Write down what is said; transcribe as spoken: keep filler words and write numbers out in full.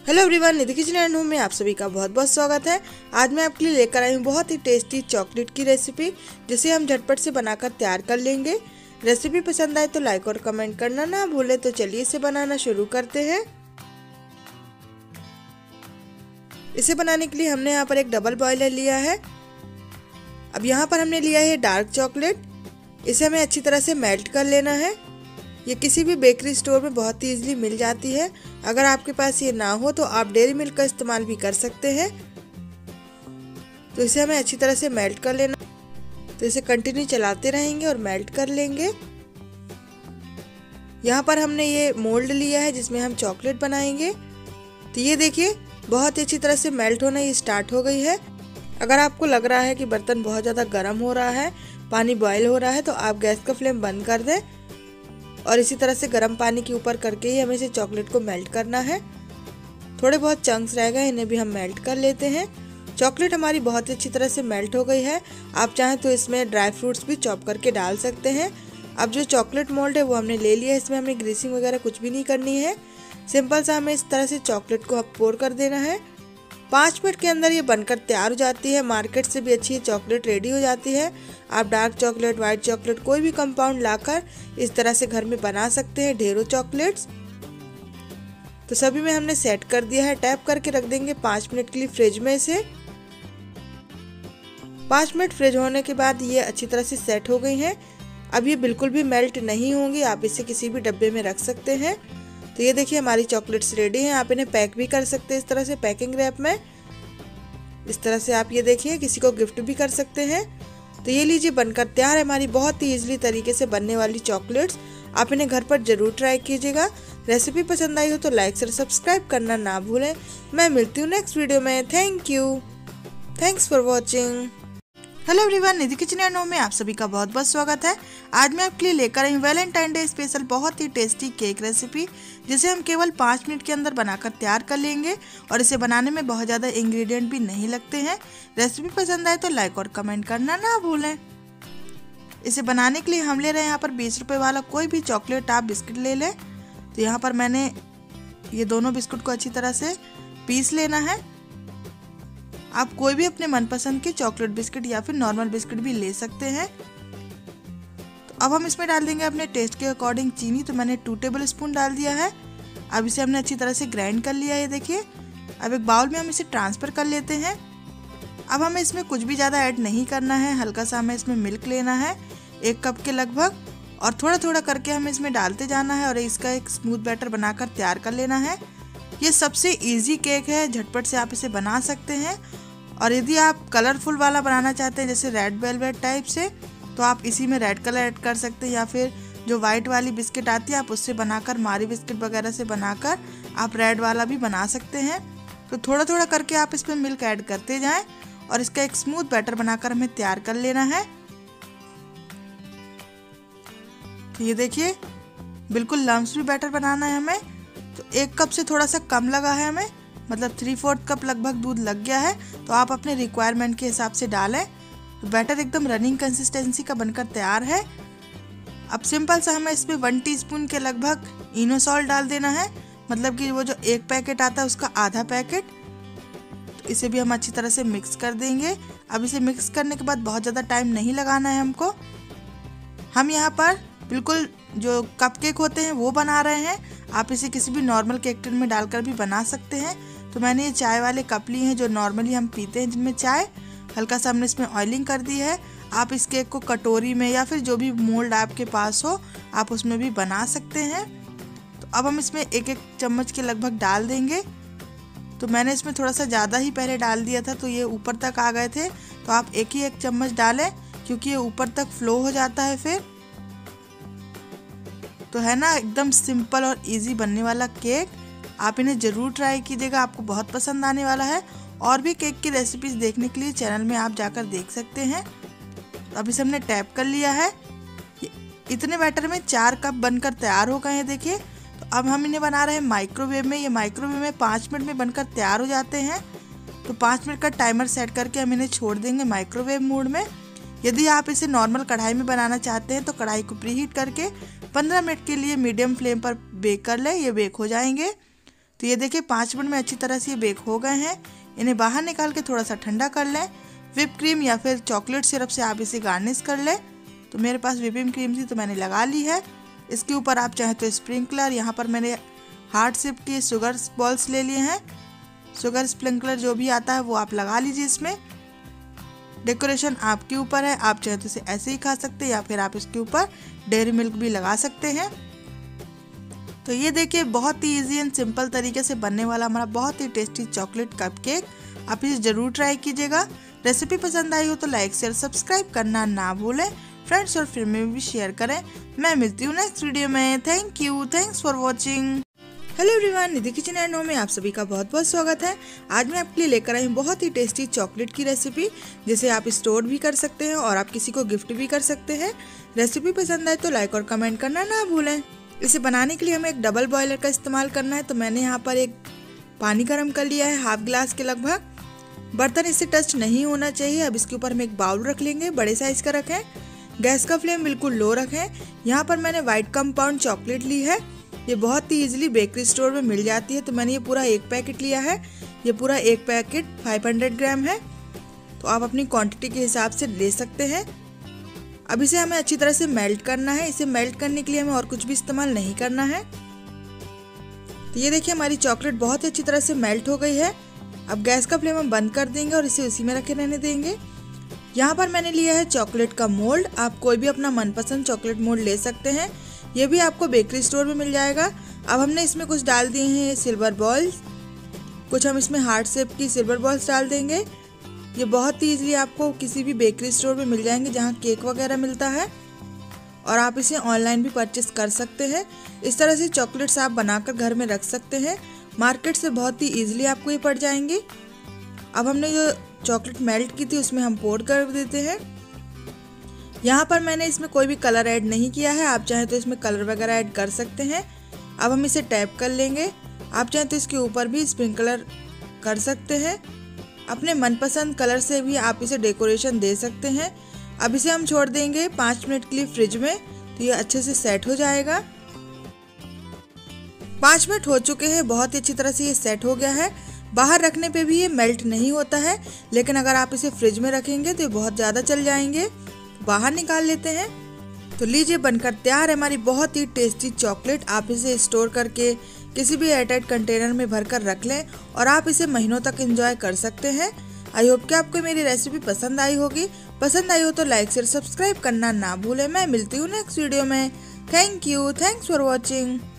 Hello everyone, Nidhi kitchen and home में आप सभी का बहुत बहुत स्वागत है। आज मैं आपके लिए लेकर आई हूँ बहुत ही टेस्टी चॉकलेट की रेसिपी, जिसे हम झटपट से बनाकर तैयार कर लेंगे। रेसिपी पसंद आए तो लाइक और कमेंट करना ना भूले। तो चलिए इसे बनाना शुरू करते हैं। इसे बनाने के लिए हमने यहाँ पर एक डबल बॉयलर लिया है। अब यहाँ पर हमने लिया है डार्क चॉकलेट। इसे हमें अच्छी तरह से मेल्ट कर लेना है। ये किसी भी बेकरी स्टोर में बहुत ही इजीली मिल जाती है। अगर आपके पास ये ना हो तो आप डेयरी मिल्क का इस्तेमाल भी कर सकते हैं। तो इसे हमें अच्छी तरह से मेल्ट कर लेना। तो इसे कंटिन्यू चलाते रहेंगे और मेल्ट कर लेंगे। यहाँ पर हमने ये मोल्ड लिया है जिसमें हम चॉकलेट बनाएंगे। तो ये देखिए बहुत अच्छी तरह से मेल्ट होना ये स्टार्ट हो गई है। अगर आपको लग रहा है कि बर्तन बहुत ज़्यादा गर्म हो रहा है, पानी बॉयल हो रहा है, तो आप गैस का फ्लेम बंद कर दें और इसी तरह से गर्म पानी के ऊपर करके ही हमें इसे चॉकलेट को मेल्ट करना है। थोड़े बहुत चंक्स रह गए, इन्हें भी हम मेल्ट कर लेते हैं। चॉकलेट हमारी बहुत अच्छी तरह से मेल्ट हो गई है। आप चाहें तो इसमें ड्राई फ्रूट्स भी चॉप करके डाल सकते हैं। अब जो चॉकलेट मोल्ड है वो हमने ले लिया है। इसमें हमें ग्रीसिंग वगैरह कुछ भी नहीं करनी है। सिंपल सा हमें इस तरह से चॉकलेट को पोर कर देना है। पाँच मिनट के अंदर ये बनकर तैयार हो जाती है। मार्केट से भी अच्छी चॉकलेट रेडी हो जाती है। आप डार्क चॉकलेट, वाइट चॉकलेट, कोई भी कंपाउंड लाकर इस तरह से घर में बना सकते हैं ढेरों चॉकलेट्स। तो सभी में हमने सेट कर दिया है। टैप करके रख देंगे पाँच मिनट के लिए फ्रिज में से। पाँच मिनट फ्रिज होने के बाद ये अच्छी तरह से सेट हो गई हैं। अब ये बिल्कुल भी मेल्ट नहीं होंगी। आप इसे किसी भी डब्बे में रख सकते हैं। तो ये देखिए हमारी चॉकलेट्स रेडी हैं। आप इन्हें पैक भी कर सकते हैं इस तरह से पैकिंग रैप में। इस तरह से आप ये देखिए किसी को गिफ्ट भी कर सकते हैं। तो ये लीजिए बनकर तैयार है हमारी बहुत ही इजीली तरीके से बनने वाली चॉकलेट्स। आप इन्हें घर पर जरूर ट्राई कीजिएगा। रेसिपी पसंद आई हो तो लाइक और सब्सक्राइब करना ना भूलें। मैं मिलती हूँ नेक्स्ट वीडियो में। Thank you. Thanks for watching. Hello everyone, Nidhi kitchen and home में आप सभी का बहुत बहुत स्वागत है। आज मैं आपके लिए लेकर आई हूँ वैलेंटाइन डे स्पेशल बहुत ही टेस्टी केक रेसिपी, जिसे हम केवल पाँच मिनट के अंदर बनाकर तैयार कर लेंगे। और इसे बनाने में बहुत ज़्यादा इंग्रेडिएंट भी नहीं लगते हैं। रेसिपी पसंद आए तो लाइक और कमेंट करना ना भूलें। इसे बनाने के लिए हम ले रहे हैं यहाँ पर बीस रुपये वाला कोई भी चॉकलेट आप बिस्किट ले लें। तो यहाँ पर मैंने ये दोनों बिस्कुट को अच्छी तरह से पीस लेना है। आप कोई भी अपने मनपसंद के चॉकलेट बिस्किट या फिर नॉर्मल बिस्किट भी ले सकते हैं। तो अब हम इसमें डाल देंगे अपने टेस्ट के अकॉर्डिंग चीनी। तो मैंने टू टेबल स्पून डाल दिया है। अब इसे हमने अच्छी तरह से ग्राइंड कर लिया है। ये देखिए अब एक बाउल में हम इसे ट्रांसफ़र कर लेते हैं। अब हमें इसमें कुछ भी ज़्यादा ऐड नहीं करना है। हल्का सा हमें इसमें मिल्क लेना है, एक कप के लगभग, और थोड़ा थोड़ा करके हमें इसमें डालते जाना है और इसका एक स्मूथ बैटर बनाकर तैयार कर लेना है। ये सबसे ईजी केक है, झटपट से आप इसे बना सकते हैं। और यदि आप कलरफुल वाला बनाना चाहते हैं जैसे रेड वेलवेट टाइप से, तो आप इसी में रेड कलर ऐड कर सकते हैं। या फिर जो वाइट वाली बिस्किट आती है आप उससे बनाकर, मारी बिस्किट वगैरह से बनाकर आप रेड वाला भी बना सकते हैं। तो थोड़ा थोड़ा करके आप इसमें मिल्क ऐड करते जाएं और इसका एक स्मूथ बैटर बनाकर हमें तैयार कर लेना है। तो ये देखिए बिल्कुल लम्स भी बैटर बनाना है हमें। तो एक कप से थोड़ा सा कम लगा है हमें, मतलब थ्री फोर्थ कप लगभग दूध लग गया है। तो आप अपने रिक्वायरमेंट के हिसाब से डालें। तो बैटर एकदम रनिंग कंसिस्टेंसी का बनकर तैयार है। अब सिंपल सा हमें इसमें वन टीस्पून के लगभग इनो सॉल्ट डाल देना है, मतलब कि वो जो एक पैकेट आता है उसका आधा पैकेट। तो इसे भी हम अच्छी तरह से मिक्स कर देंगे। अब इसे मिक्स करने के बाद बहुत ज़्यादा टाइम नहीं लगाना है हमको। हम यहाँ पर बिल्कुल जो कप केक होते हैं वो बना रहे हैं। आप इसे किसी भी नॉर्मल केक टिन में डालकर भी बना सकते हैं। तो मैंने ये चाय वाले कप लिए हैं जो नॉर्मली हम पीते हैं जिनमें चाय। हल्का सा हमने इसमें ऑयलिंग कर दी है। आप इस केक को कटोरी में या फिर जो भी मोल्ड आपके पास हो आप उसमें भी बना सकते हैं। तो अब हम इसमें एक एक चम्मच के लगभग डाल देंगे। तो मैंने इसमें थोड़ा सा ज़्यादा ही पहले डाल दिया था तो ये ऊपर तक आ गए थे। तो आप एक ही एक चम्मच डालें क्योंकि ये ऊपर तक फ्लो हो जाता है फिर। तो है ना एकदम सिंपल और इजी बनने वाला केक। आप इन्हें ज़रूर ट्राई कीजिएगा, आपको बहुत पसंद आने वाला है। और भी केक की रेसिपीज़ देखने के लिए चैनल में आप जाकर देख सकते हैं। तो अब इसे हमने टैप कर लिया है। इतने बैटर में चार कप बनकर तैयार हो गए हैं देखिए। तो अब हम इन्हें बना रहे हैं माइक्रोवेव में। ये माइक्रोवेव में पाँच मिनट में बनकर तैयार हो जाते हैं। तो पाँच मिनट का टाइमर सेट करके हम इन्हें छोड़ देंगे माइक्रोवेव मोड में। यदि आप इसे नॉर्मल कढ़ाई में बनाना चाहते हैं तो कढ़ाई को प्रीहीट करके पंद्रह मिनट के लिए मीडियम फ्लेम पर बेक कर लें। ये बेक हो जाएंगे। तो ये देखिए पाँच मिनट में अच्छी तरह से ये बेक हो गए हैं। इन्हें बाहर निकाल के थोड़ा सा ठंडा कर लें। व्हिप क्रीम या फिर चॉकलेट सिरप से आप इसे गार्निश कर लें। तो मेरे पास व्हिपिंग क्रीम थी तो मैंने लगा ली है। इसके ऊपर आप चाहें तो स्प्रिंकलर, यहाँ पर मैंने हार्ट शेप के शुगर बॉल्स ले लिए हैं। शुगर स्प्रिंकलर जो भी आता है वो आप लगा लीजिए। इसमें डेकोरेशन आपके ऊपर है, आप चाहे तो इसे ऐसे ही खा सकते हैं या फिर आप इसके ऊपर डेयरी मिल्क भी लगा सकते हैं। तो ये देखिए बहुत ही इजी एंड सिंपल तरीके से बनने वाला हमारा बहुत ही टेस्टी चॉकलेट कपकेक। आप इसे ज़रूर ट्राई कीजिएगा। रेसिपी पसंद आई हो तो लाइक शेयर सब्सक्राइब करना ना भूलें। फ्रेंड्स और फ्रेंड में भी शेयर करें। मैं मिलती हूँ नेक्स्ट वीडियो में। Thank you, thanks for watching. Hello everyone, Nidhi kitchen and home में आप सभी का बहुत बहुत स्वागत है। आज मैं आपके लिए लेकर आई हूँ बहुत ही टेस्टी चॉकलेट की रेसिपी, जिसे आप स्टोर भी कर सकते हैं और आप किसी को गिफ्ट भी कर सकते हैं। रेसिपी पसंद आए तो लाइक और कमेंट करना ना भूलें। इसे बनाने के लिए हमें एक डबल बॉयलर का इस्तेमाल करना है। तो मैंने यहाँ पर एक पानी गर्म कर लिया है हाफ गिलास के लगभग। बर्तन इससे टच नहीं होना चाहिए। अब इसके ऊपर हम एक बाउल रख लेंगे, बड़े साइज का रखें। गैस का फ्लेम बिल्कुल लो रखें। यहाँ पर मैंने व्हाइट कंपाउंड चॉकलेट ली है। ये बहुत ही इजीली बेकरी स्टोर में मिल जाती है। तो मैंने ये पूरा एक पैकेट लिया है। ये पूरा एक पैकेट पाँच सौ ग्राम है। तो आप अपनी क्वांटिटी के हिसाब से ले सकते हैं। अब इसे हमें अच्छी तरह से मेल्ट करना है। इसे मेल्ट करने के लिए हमें और कुछ भी इस्तेमाल नहीं करना है। तो ये देखिए हमारी चॉकलेट बहुत ही अच्छी तरह से मेल्ट हो गई है। अब गैस का फ्लेम हम बंद कर देंगे और इसे उसी में रखे रहने देंगे। यहाँ पर मैंने लिया है चॉकलेट का मोल्ड। आप कोई भी अपना मनपसंद चॉकलेट मोल्ड ले सकते हैं। ये भी आपको बेकरी स्टोर में मिल जाएगा। अब हमने इसमें कुछ डाल दिए हैं सिल्वर बॉल्स, कुछ हम इसमें हार्ट शेप की सिल्वर बॉल्स डाल देंगे। ये बहुत ही ईजिली आपको किसी भी बेकरी स्टोर में मिल जाएंगे जहाँ केक वगैरह मिलता है, और आप इसे ऑनलाइन भी परचेस कर सकते हैं। इस तरह से चॉकलेट्स आप बनाकर घर में रख सकते हैं। मार्केट से बहुत ही ईजिली आपको ये पड़ जाएंगी। अब हमने जो चॉकलेट मेल्ट की थी उसमें हम पोर कर देते हैं। यहाँ पर मैंने इसमें कोई भी कलर ऐड नहीं किया है। आप चाहें तो इसमें कलर वगैरह ऐड कर सकते हैं। अब हम इसे टैप कर लेंगे। आप चाहें तो इसके ऊपर भी स्प्रिंकलर कर सकते हैं। अपने मनपसंद कलर से भी आप इसे डेकोरेशन दे सकते हैं। अब इसे हम छोड़ देंगे पाँच मिनट के लिए फ्रिज में, तो ये अच्छे से सेट हो जाएगा। पाँच मिनट हो चुके हैं, बहुत ही अच्छी तरह से ये सेट हो गया है। बाहर रखने पे भी ये मेल्ट नहीं होता है, लेकिन अगर आप इसे फ्रिज में रखेंगे तो ये बहुत ज़्यादा चल जाएंगे। बाहर निकाल लेते हैं। तो लीजिए बनकर तैयार है हमारी बहुत ही टेस्टी चॉकलेट। आप इसे स्टोर करके किसी भी एयरटाइट कंटेनर में भरकर रख लें और आप इसे महीनों तक एंजॉय कर सकते हैं। आई होप कि आपको मेरी रेसिपी पसंद आई होगी। पसंद आई हो तो लाइक शेयर सब्सक्राइब करना ना भूलें। मैं मिलती हूँ नेक्स्ट वीडियो में। Thank you, thanks for watching.